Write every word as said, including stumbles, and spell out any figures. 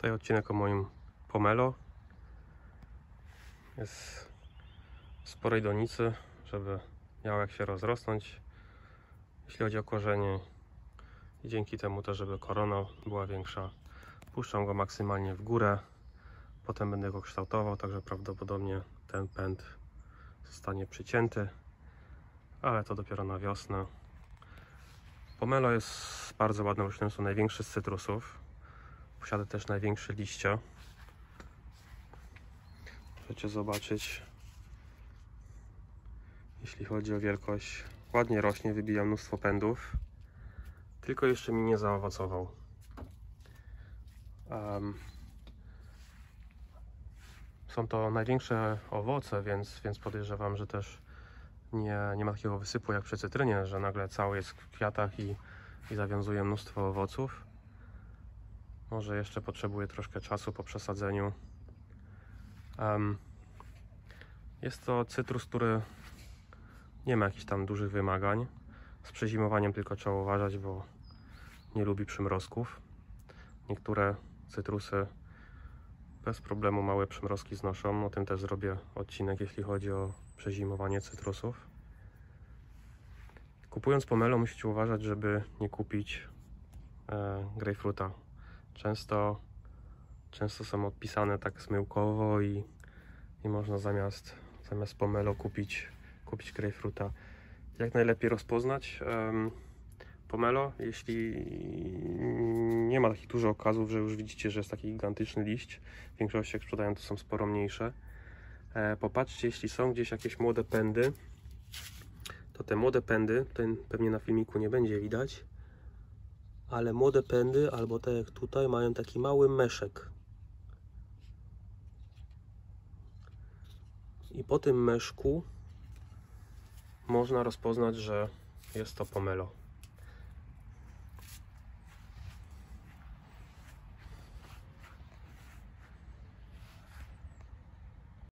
Tutaj odcinek o moim pomelo. Jest sporej donicy, żeby miał jak się rozrosnąć, jeśli chodzi o korzenie, i dzięki temu też, żeby korona była większa. Puszczam go maksymalnie w górę, potem będę go kształtował, także prawdopodobnie ten pęd zostanie przycięty, ale to dopiero na wiosnę. Pomelo jest bardzo ładną rośliną, są największy z cytrusów. Posiada też największe liście. Możecie zobaczyć, jeśli chodzi o wielkość. Ładnie rośnie, wybija mnóstwo pędów, tylko jeszcze mi nie zaowocował. Um, są to największe owoce, więc, więc podejrzewam, że też nie, nie ma takiego wysypu jak przy cytrynie, że nagle cały jest w kwiatach i, i zawiązuje mnóstwo owoców. Może jeszcze potrzebuje troszkę czasu po przesadzeniu. Um, jest to cytrus, który nie ma jakichś tam dużych wymagań. Z przezimowaniem tylko trzeba uważać, bo nie lubi przymrozków. Niektóre cytrusy bez problemu małe przymrozki znoszą. O tym też zrobię odcinek, jeśli chodzi o przezimowanie cytrusów. Kupując pomelo musicie uważać, żeby nie kupić e, grejpfruta. Często, często są odpisane tak zmyłkowo i, i można zamiast, zamiast pomelo kupić, kupić grejpfruta. Jak najlepiej rozpoznać um, pomelo, jeśli nie ma takich dużo okazów, że już widzicie, że jest taki gigantyczny liść. W większości jak sprzedają, to są sporo mniejsze. E, popatrzcie, jeśli są gdzieś jakieś młode pędy, to te młode pędy, ten pewnie na filmiku nie będzie widać, ale młode pędy, albo tak jak tutaj, mają taki mały meszek. I po tym meszku można rozpoznać, że jest to pomelo.